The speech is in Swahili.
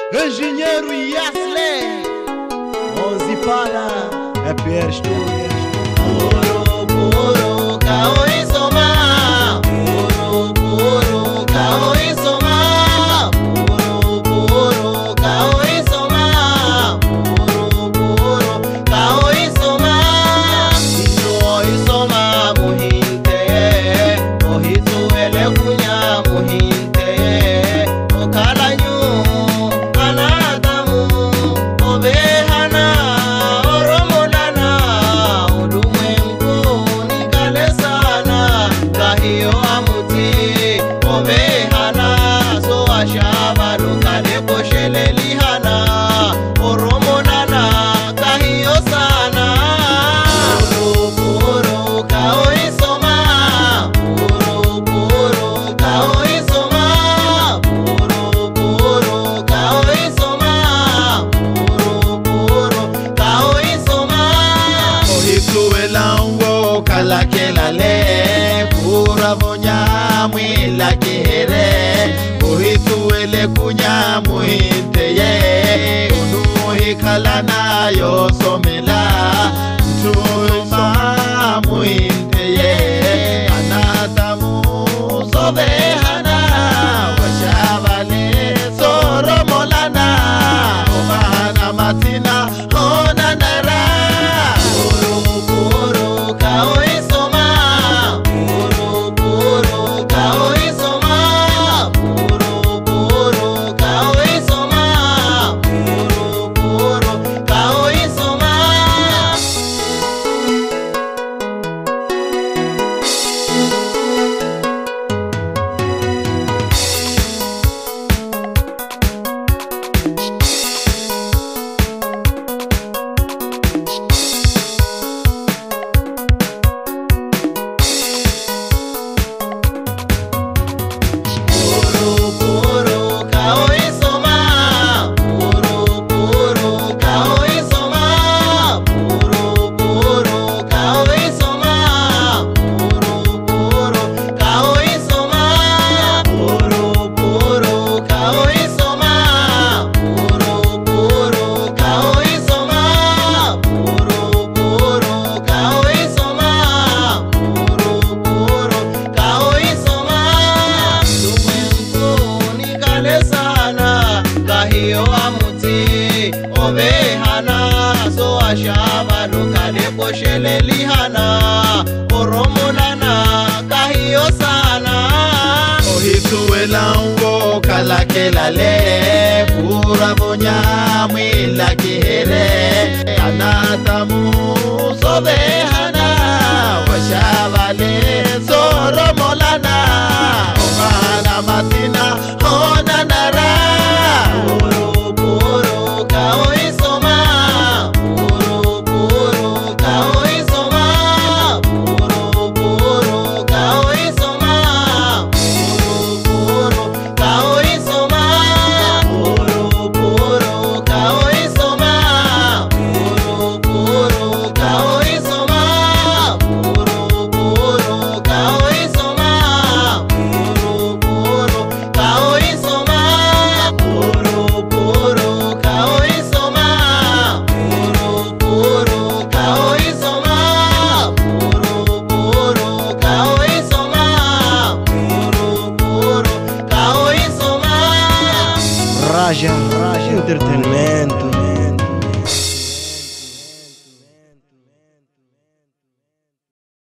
Engenheiro Yasley, Onze Para, é perto. Puro, puro, cao e soma. Puro, puro, cao e soma. Puro, puro, cao e soma. Puro, puro, cao e soma. Iso e soma muhinte, ohizu ele kunya muhinte. Okalanyu la que la le pura bonya mwila kere ohitu ele kunya muhinte ye unuhi kalana yo somela tuma muhinte ye anatamu sobehana washavale soromolana omana matina onanara Shaba lokale koshele lihana oromolana kahiyo sana ohituela ungo kalakela le pura bonya mwila kihere anatamu sobehana washabale soromolana omana matina onanara puro puro kao isoma. Raja Entretenimento.